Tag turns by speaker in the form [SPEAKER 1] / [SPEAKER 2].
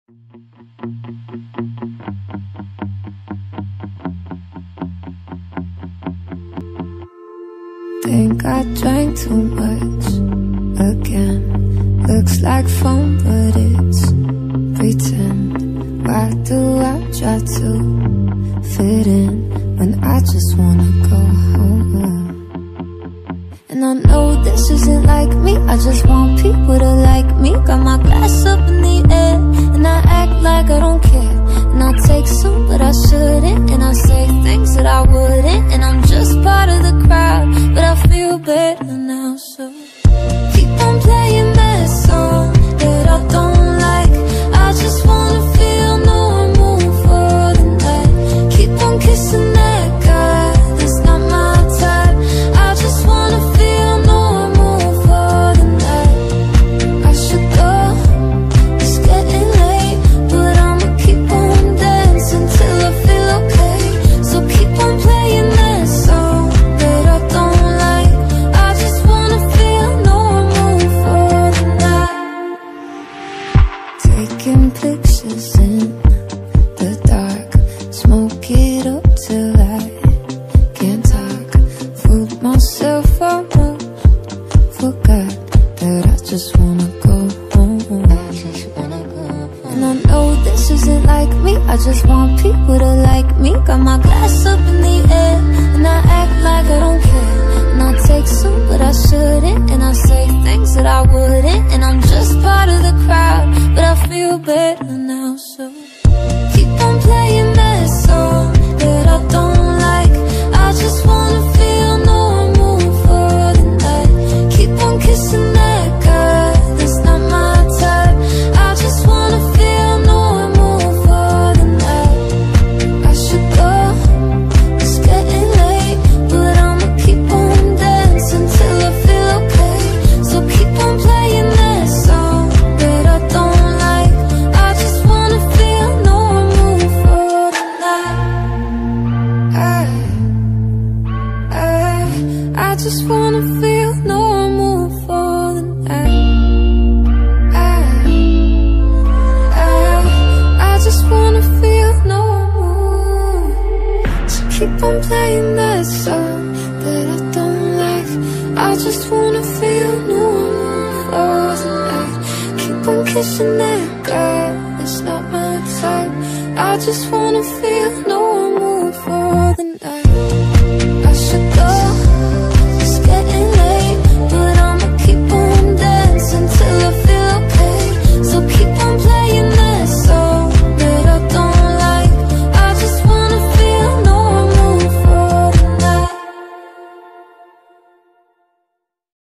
[SPEAKER 1] Think I drank too much again. Looks like fun, but it's pretend. Why do I try to fit in when I just wanna go home? And I know this isn't like me, I just want people to like me. Got my glass up in the air, and I act like I don't care. And I take some, but I shouldn't. And I say things that I wouldn't. And I'm just part of the crowd, but I feel better now, so keep on playing that song that I don't like. I just wanna feel normal for the night. Keep on kissing that guy, that's not my type. I just wanna feel normal for the night. I should go, it's getting late, but I'ma keep on dancing till I feel okay. So keep on playing that song that I don't like. I just wanna feel normal for the night. Taking pictures in the dark, smoke it up till I can't talk. Fooled myself almost, forgot that I just wanna go home. And I know this isn't like me, I just want people to like me. Got my glass up in the air, and I act like I don't care. And I take some, but I shouldn't. And I say things that I wouldn't. And I'm just part of the crowd, but I feel better now, so keep on playing that song that I don't like. I just wanna feel normal for the night. Keep on kissing that guy, that's not my type. I just wanna feel normal for the night. I should go, it's getting late, but I'ma keep on dancing till I feel okay. So keep on playing that song that I don't like. I just wanna feel normal for the night. I just wanna feel normal for the night. I just wanna feel normal. So keep on playing that song that I don't like. I just wanna feel normal for the night. Keep on kissing that guy, it's not my type. I just wanna feel normal for the night.